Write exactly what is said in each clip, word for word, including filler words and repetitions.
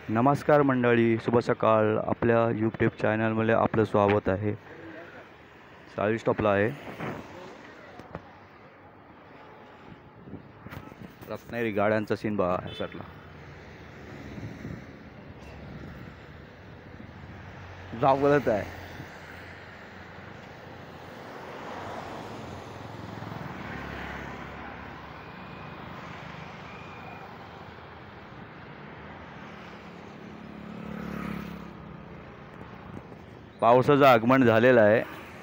नमस्कार मंडळी, शुभ सकाळ. आपल्या यूट्यूब चॅनलमध्ये आपलं स्वागत आहे. साळवी स्टॉपला आहे. रत्नागिरी गाड्यांचा सीन बघा या साईडला. जागलत आहे. पावसाचं आगमन झालेलं आहे.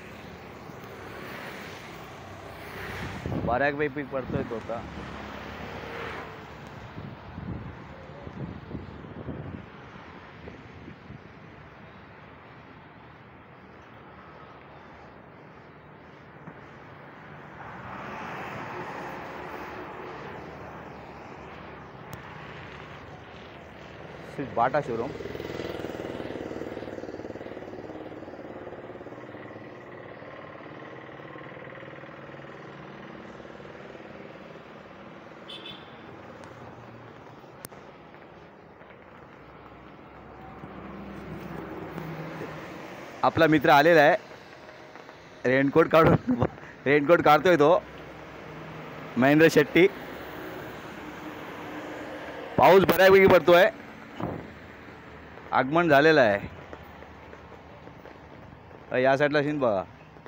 बऱ्यापैकी पडतोय तो आता. Bata showroom. आपला मित्र आलेला आहे. रेनकोट काढून रेनकोट काढतोय तो. महेंद्र शेट्टी. पाऊस बऱ्यापैकी पडतोय. आगमन झालेलं आहे. या साईडला सीन बघा.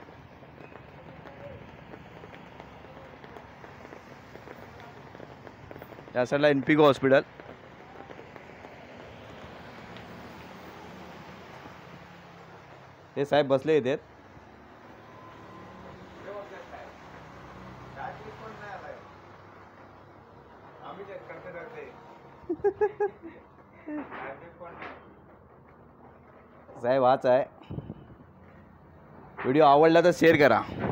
या साईडला इन्फिको हॉस्पिटल. हे साहेब बसले इथे. साहेब हाच आहे. व्हिडिओ आवडला तर शेअर करा.